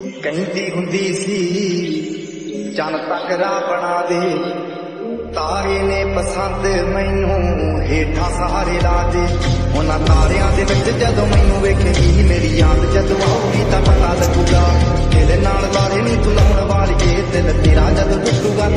ਕਹਿੰਦੀ ਹੁੰਦੀ ਸੀ ਚੰਨ ਤੱਕਰਾ ਬਣਾ ਦੇ, ਤਾਰੇ ਨੇ ਪਸੰਦ ਮੈਨੂੰ ਹੇਠਾਂ ਸਹਾਰੇ ਲਾ ਦੇ। ਉਹਨਾਂ ਤਾਰਿਆਂ ਦੇ ਵਿੱਚ ਜਦੋਂ ਮੈਨੂੰ ਵੇਖੇਗੀ ਮੇਰੀ ਯਾਦ ਜਦੋਂ ਆਉਗੀ ਤਾਂ ਪਤਾ ਲੱਗੂਗਾ, ਦਿਲ ਨਾਲ ਤਾਰੇ ਨਹੀਂ ਤੂੰ ਲਾਉਣ ਵਾਲੀਏ, ਦਿਲ ਤੇਰਾ ਜਦੋਂ ਟੁੱਟੂਗਾ